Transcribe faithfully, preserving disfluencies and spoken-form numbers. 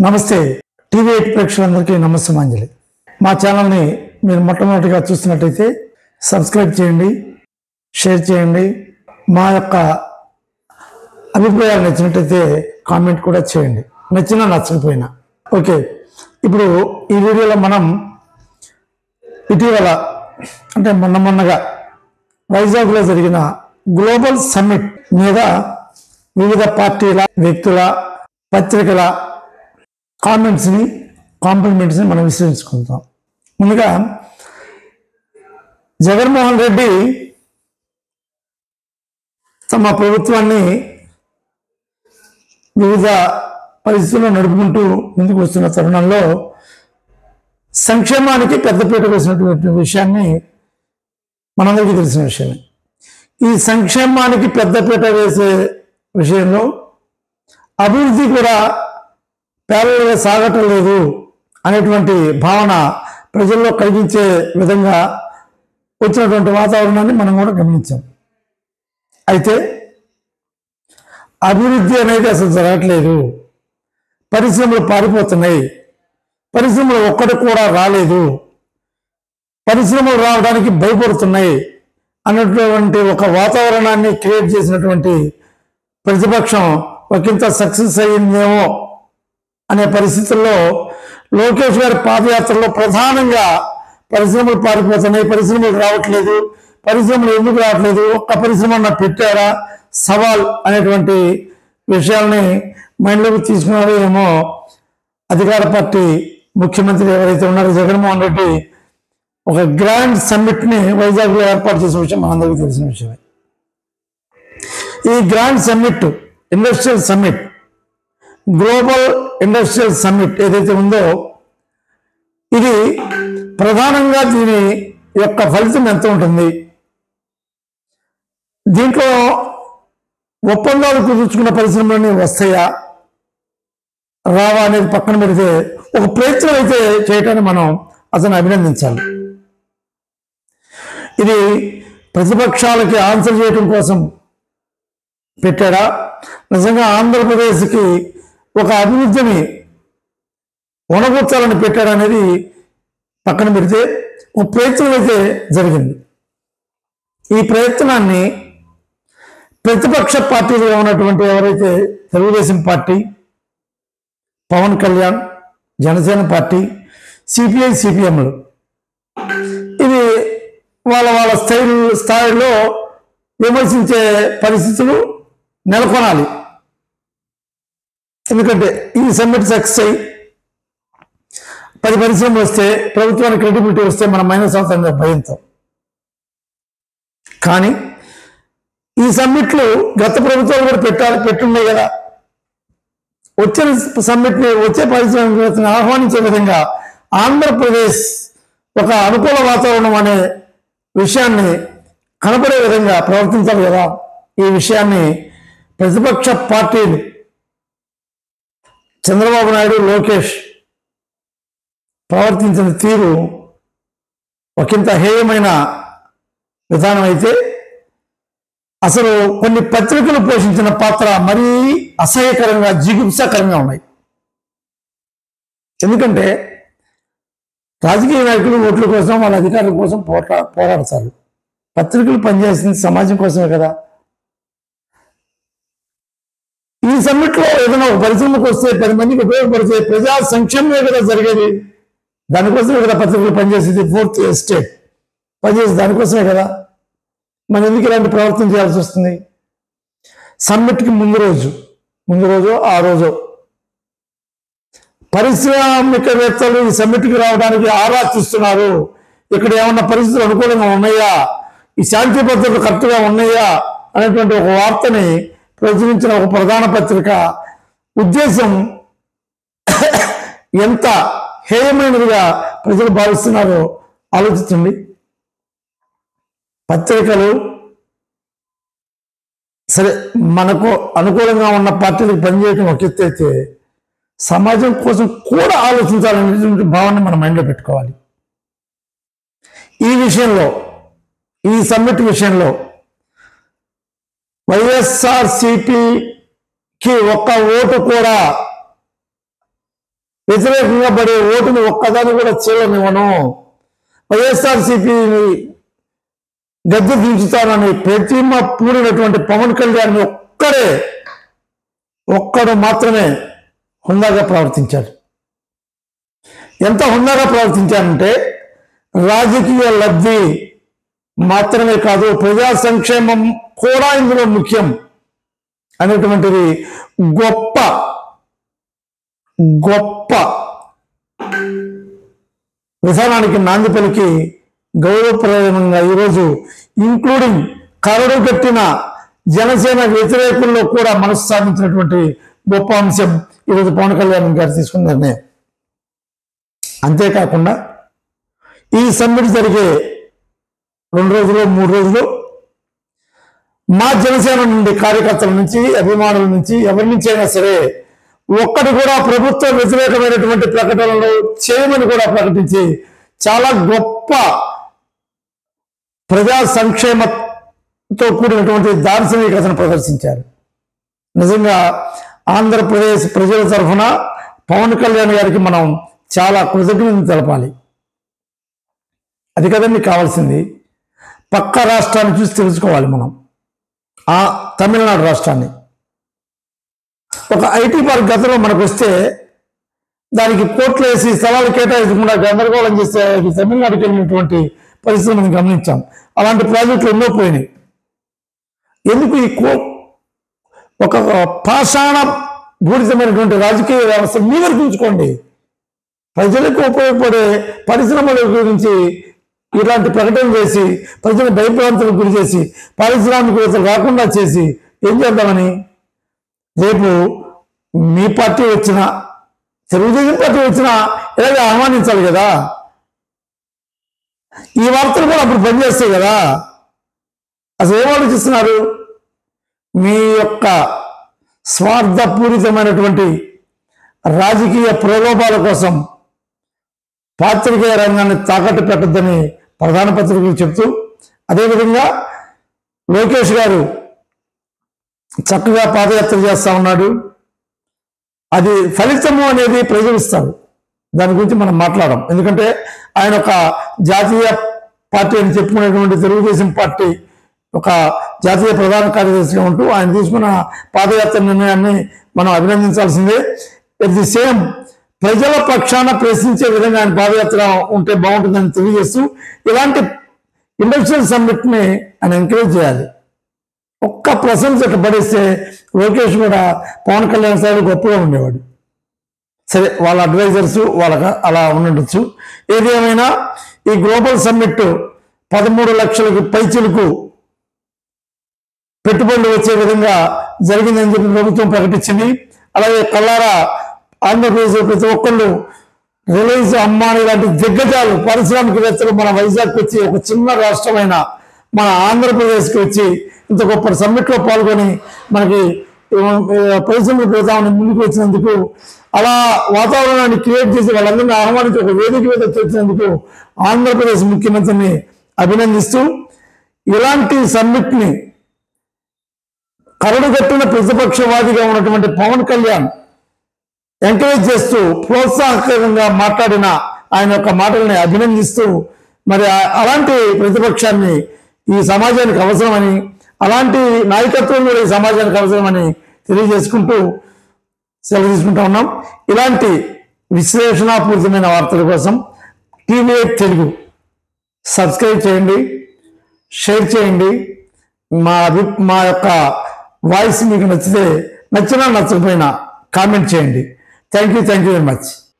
నమస్తే TV eight ప్రేక్షకులందరికీ నమస్సమాంజలి. మా ఛానల్ని మీరు మొట్టమొదటిగా చూస్తున్నట్టయితే సబ్స్క్రైబ్ చేయండి, షేర్ చేయండి. మా యొక్క అభిప్రాయాలు నచ్చినట్టయితే కామెంట్ కూడా చేయండి, నచ్చినా నచ్చకపోయినా. ఓకే, ఇప్పుడు ఈ వీడియోలో మనం ఇటీవల అంటే మొన్న మొన్నగా వైజాగ్లో జరిగిన గ్లోబల్ సమ్మిట్ మీద వివిధ పార్టీల వ్యక్తుల పత్రికల కామెంట్స్ని కాంప్లిమెంట్స్ని మనం విశ్లేషించుకుంటాం. ముందుగా జగన్మోహన్ రెడ్డి తమ ప్రభుత్వాన్ని వివిధ పరిస్థితుల్లో నడుపుకుంటూ ముందుకు వస్తున్న తరుణంలో సంక్షేమానికి పెద్దపీట వేసినటువంటి విషయాన్ని మనందరికీ తెలిసిన విషయమే. ఈ సంక్షేమానికి పెద్దపీట వేసే విషయంలో అభివృద్ధి కూడా పేదలుగా సాగటం లేదు అనేటువంటి భావన ప్రజల్లో కలిగించే విధంగా వచ్చినటువంటి వాతావరణాన్ని మనం కూడా గమనించాం. అయితే అభివృద్ధి అనేది అసలు జరగట్లేదు, పరిశ్రమలు పారిపోతున్నాయి, పరిశ్రమలు ఒక్కటి కూడా రాలేదు, పరిశ్రమలు రావడానికి భయపడుతున్నాయి అన్నటువంటి ఒక వాతావరణాన్ని క్రియేట్ చేసినటువంటి ప్రతిపక్షం ఒకంత సక్సెస్ అయ్యిందేమో అనే పరిస్థితుల్లో లోకేష్ గారి పాదయాత్రలో ప్రధానంగా పరిశ్రమలు పారిపోతున్నాయి, పరిశ్రమలు రావట్లేదు, పరిశ్రమలు ఎందుకు రావట్లేదు, ఒక్క పరిశ్రమ పెట్టారా సవాల్ అనేటువంటి విషయాల్ని మైండ్లోకి తీసుకున్నారో ఏమో అధికార పార్టీ ముఖ్యమంత్రి ఎవరైతే ఉన్నారో జగన్మోహన్ రెడ్డి ఒక గ్రాండ్ సమ్మిట్ని వైజాగ్లో ఏర్పాటు చేసిన విషయం మనందరికీ తెలిసిన విషయమే. ఈ grand summit, industrial summit, global industrial summit ఏదైతే ఉందో ఇది ప్రధానంగా దీని యొక్క ఫలితం ఎంత ఉంటుంది, దీంట్లో ఒప్పందాలు కుదుర్చుకున్న పరిశ్రమలన్నీ వస్తాయా రావా అనేది పక్కన పెడితే ఒక ప్రయత్నం అయితే చేయటాన్ని మనం అతను అభినందించాలి. ఇది ప్రతిపక్షాలకి ఆన్సర్ చేయడం కోసం పెట్టాడా, నిజంగా ఆంధ్రప్రదేశ్కి ఒక అభివృద్ధిని వనగొచ్చాలని పెట్టాడనేది పక్కన పెడితే ఒక ప్రయత్నం అయితే జరిగింది. ఈ ప్రయత్నాన్ని ప్రతిపక్ష పార్టీలుగా ఉన్నటువంటి ఎవరైతే Telugu Desam party, Pawan Kalyan, Janasena party, CPI, సిపిఎంలు ఇది వాళ్ళ వాళ్ళ స్థాయి స్థాయిలో విమర్శించే పరిస్థితులు నెలకొనాలి. ఎందుకంటే ఈ సమ్మిట్ సక్సెస్ అయ్యి పది పరిశ్రమలు వస్తే ప్రభుత్వానికి క్రెడిబిలిటీ వస్తే మనం మైనస్ అవుతాం భయంతో. కానీ ఈ సమ్మిట్లు గత ప్రభుత్వాలు కూడా పెట్టాలి పెట్టున్నాయి కదా, వచ్చిన సమ్మిట్ని వచ్చే పరిశ్రమని ఆహ్వానించే విధంగా ఆంధ్రప్రదేశ్ ఒక అనుకూల వాతావరణం అనే విషయాన్ని కనపడే విధంగా ప్రవర్తించాలి కదా. ఈ విషయాన్ని ప్రతిపక్ష పార్టీలు చంద్రబాబు నాయుడు, లోకేష్ ప్రవర్తించిన తీరు ఒకంత హేయమైన విధానం అయితే అసలు కొన్ని పత్రికలు పోషించిన పాత్ర మరీ అసహ్యకరంగా, జిగుప్సాకరంగా ఉన్నాయి. ఎందుకంటే రాజకీయ నాయకులు ఓట్ల కోసం, వాళ్ళ అధికారుల కోసం పోరా పోరాడతారు. పత్రికలు పనిచేస్తుంది సమాజం కోసమే కదా. ఈ సమ్మిట్లో ఏదైనా ఒక పరిశ్రమకు వస్తే పది మందికి ఉపయోగపడితే ప్రజా సంక్షేమమే కదా జరిగేది, దానికోసమే కదా పత్రికలు పనిచేసేది, ఫోర్త్ ఎస్టేట్ పనిచేసేది దానికోసమే కదా. మనం ఎందుకు ఇలాంటి ప్రవర్తన చేయాల్సి వస్తుంది? సమ్మిట్కి ముందు రోజు ముందు రోజు ఆ రోజు పారిశ్రామికవేత్తలు ఈ సమ్మిట్కి రావడానికి ఆరా తీస్తున్నారు, ఇక్కడ ఏమన్నా పరిస్థితులు అనుకూలంగా ఉన్నాయా, ఈ శాంతి భద్రతలు కరెక్ట్గా ఉన్నాయా అనేటువంటి ఒక వార్తని ప్రచురించిన ఒక ప్రధాన పత్రిక ఉద్దేశం ఎంత హేయమైనదిగా ప్రజలు భావిస్తున్నారో ఆలోచించండి. పత్రికలు సరే మనకు అనుకూలంగా ఉన్న పార్టీలకు పనిచేయడం ఒక ఎత్తు అయితే సమాజం కోసం కూడా ఆలోచించాలనేటువంటి భావాన్ని మనం మైండ్లో పెట్టుకోవాలి. ఈ విషయంలో, ఈ సమ్మిట్ విషయంలో వైఎస్ఆర్సిపికి ఒక్క ఓటు కూడా వ్యతిరేకంగా పడే ఓటుని ఒక్కదాన్ని కూడా చీలనివ్వను, వైఎస్ఆర్సీపీని గద్దె దించుతానని ప్రతిమ పూరినటువంటి పవన్ కళ్యాణ్ ఒక్కడే ఒక్కడు మాత్రమే హుందాగా ప్రవర్తించాడు. ఎంత హుందాగా ప్రవర్తించాడంటే రాజకీయ లబ్ధి మాత్రమే కాదు, ప్రజా సంక్షేమం కూడా ఇందులో ముఖ్యం అనేటువంటిది గొప్ప గొప్ప విధానానికి నాంది పలికి గౌరవప్రదంగా ఈరోజు ఇంక్లూడింగ్ కరడు కట్టిన జనసేన వ్యతిరేకుల్లో కూడా మనసు సాధించినటువంటి గొప్ప అంశం ఈరోజు పవన్ కళ్యాణ్ గారు తీసుకున్న నిర్ణయం. అంతేకాకుండా ఈ సమ్మిట్ జరిగే రెండు రోజులు మూడు రోజులు మా జనసేన నుండి కార్యకర్తల నుంచి అభిమానుల నుంచి ఎవరి నుంచి అయినా సరే ఒక్కటి కూడా ప్రభుత్వ వ్యతిరేకమైనటువంటి ప్రకటనలు చేయమని కూడా ప్రకటించి చాలా గొప్ప ప్రజా సంక్షేమతో కూడినటువంటి దార్శనికతను ప్రదర్శించారు. నిజంగా ఆంధ్రప్రదేశ్ ప్రజల తరఫున పవన్ కళ్యాణ్ గారికి మనం చాలా కృతజ్ఞతలు తెలపాలి. అది కదండి కావాల్సింది. పక్క రాష్ట్రాన్ని చూసి తెలుసుకోవాలి మనం. ఆ తమిళనాడు రాష్ట్రాన్ని ఒక ఐటీ పార్క్ గతంలో మనకు వస్తే దానికి కోట్లు వేసి స్థలాలు కేటాయించకుండా గందరగోళం చేస్తే తమిళనాడుకి వెళ్ళినటువంటి పరిస్థితి మనం గమనించాం. అలాంటి ప్రాజెక్టులు ఎన్నో పోయినాయి. ఎందుకు ఈ కో ఒక పాషాణ పూరితమైనటువంటి రాజకీయ వ్యవస్థ మీ వరకు ఉంచుకోండి. ప్రజలకు ఉపయోగపడే పరిశ్రమల గురించి ఇలాంటి ప్రకటన చేసి ప్రజల భయభ్రాంతులకు గురి చేసి పారిశ్రామికవేత్తలు రాకుండా చేసి ఏం చేద్దామని రేపు మీ పార్టీ వచ్చినా తెలుగుదేశం పార్టీ వచ్చినా ఇలాగే ఆహ్వానించాలి కదా. ఈ వార్తలు కూడా అప్పుడు పనిచేస్తాయి కదా. అసలు ఏం ఆలోచిస్తున్నారు? మీ యొక్క స్వార్థపూరితమైనటువంటి రాజకీయ ప్రలోభాల కోసం పాత్రికేయ రంగాన్ని తాకట్టు పెట్టద్దని ప్రధాన పత్రికలు చెప్తూ, అదేవిధంగా లోకేష్ గారు చక్కగా పాదయాత్ర చేస్తా ఉన్నాడు. అది ఫలితము అనేది ప్రజలు ఇస్తారు. దాని గురించి మనం మాట్లాడడం. ఎందుకంటే ఆయన ఒక జాతీయ పార్టీ అని చెప్పుకునేటువంటి తెలుగుదేశం పార్టీ ఒక జాతీయ ప్రధాన కార్యదర్శిగా ఉంటూ ఆయన తీసుకున్న పాదయాత్ర నిర్ణయాన్ని మనం అభినందించాల్సిందే. ఎట్ ది సేమ్ ప్రజల పక్షాన ప్రశ్నించే విధంగా ఆయన పాదయాత్ర ఉంటే బాగుంటుందని తెలియజేస్తూ ఇలాంటి ఇండస్ట్రియల్ సమ్మిట్ని ఆయన ఎంకరేజ్ చేయాలి. ఒక్క ప్రశంస పడేస్తే లోకేష్ కూడా పవన్ కళ్యాణ్ సార్ గొప్పగా ఉండేవాడు. సరే, వాళ్ళ అడ్వైజర్స్ వాళ్ళకి అలా ఉండొచ్చు. ఏది ఏమైనా ఈ గ్లోబల్ సమ్మిట్ పదమూడు లక్షలకు పైచిలకు పెట్టుబడులు వచ్చే విధంగా జరిగిందని చెప్పి ప్రభుత్వం ప్రకటించింది. అలాగే కల్లారా ఆంధ్రప్రదేశ్ ప్రతి ఒక్కళ్ళు రిలయన్స్, అంబానీ లాంటి దిగ్గజాలు పారిశ్రామికవేత్తలు మన వైజాగ్కి వచ్చి ఒక చిన్న రాష్ట్రమైన మన ఆంధ్రప్రదేశ్కి వచ్చి ఇంత గొప్ప సమ్మిట్లో పాల్గొని మనకి పరిశ్రమలు పెడతామని ముందుకు వచ్చినందుకు, అలా వాతావరణాన్ని క్రియేట్ చేసి వాళ్ళందరినీ ఆహ్వానించి ఒక వేదిక మీద తెచ్చినందుకు ఆంధ్రప్రదేశ్ ముఖ్యమంత్రిని అభినందిస్తూ ఇలాంటి సమ్మిట్ని కరడుగట్టిన ప్రతిపక్షవాదిగా ఉన్నటువంటి పవన్ కళ్యాణ్ ఎంకరేజ్ చేస్తూ ప్రోత్సాహకరంగా మాట్లాడిన ఆయన యొక్క మాటల్ని అభినందిస్తూ, మరి అలాంటి ప్రతిపక్షాన్ని ఈ సమాజానికి అవసరమని, అలాంటి నాయకత్వం కూడా ఈ సమాజానికి అవసరమని తెలియజేసుకుంటూ సెలవు తీసుకుంటా ఉన్నాం. ఇలాంటి విశ్లేషణాపూరితమైన వార్తల కోసం టీవీ ఎయిట్ తెలుగు సబ్స్క్రైబ్ చేయండి, షేర్ చేయండి. మా అభి మా యొక్క వాయిస్ మీకు నచ్చితే, నచ్చినా నచ్చకపోయినా కామెంట్ చేయండి. Thank you thank you very much.